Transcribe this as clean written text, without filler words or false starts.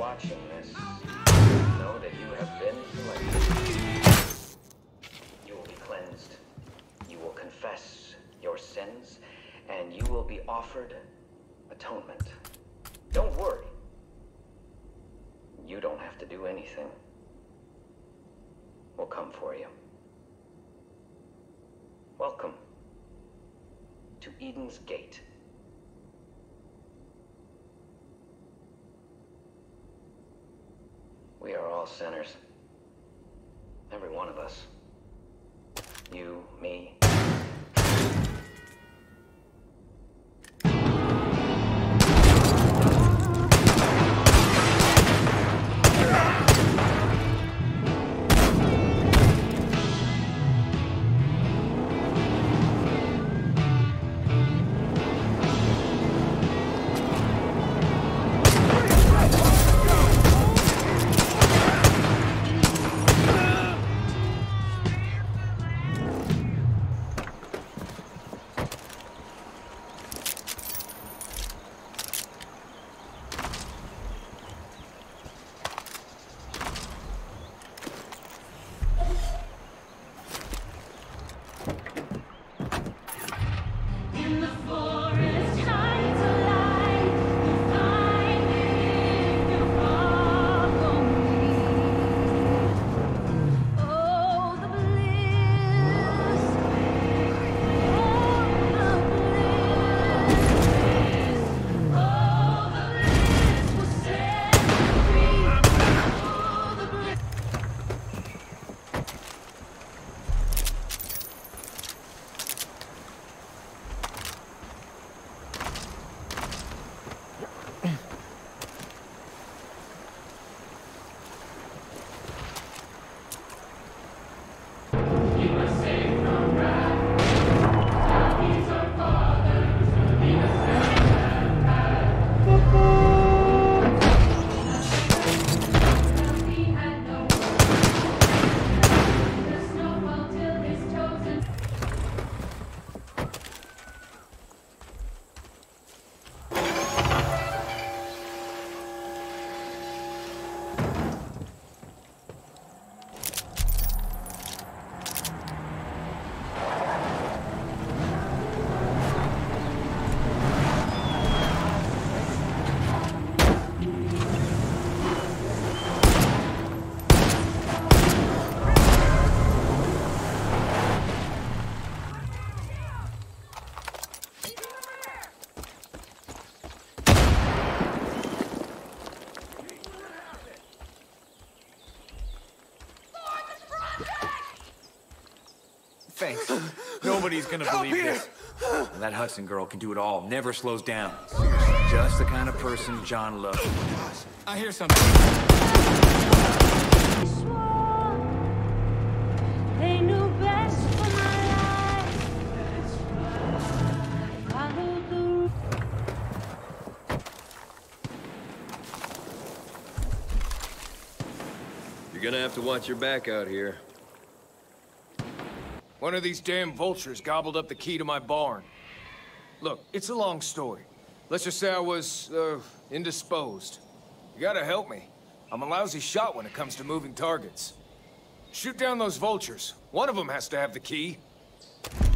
watching this, know that you have been selected. You will be cleansed. You will confess your sins, and you will be offered atonement. Don't worry. You don't have to do anything. We'll come for you. Welcome to Eden's Gate. We are all sinners. Every one of us. You, me. Thanks. Nobody's gonna believe this. That Hudson girl can do it all, never slows down. Just the kind of person John loves. I hear something. They knew best for my life. Followed the You're gonna have to watch your back out here. One of these damn vultures gobbled up the key to my barn. Look, it's a long story. Let's just say I was, indisposed. You gotta help me. I'm a lousy shot when it comes to moving targets. Shoot down those vultures. One of them has to have the key.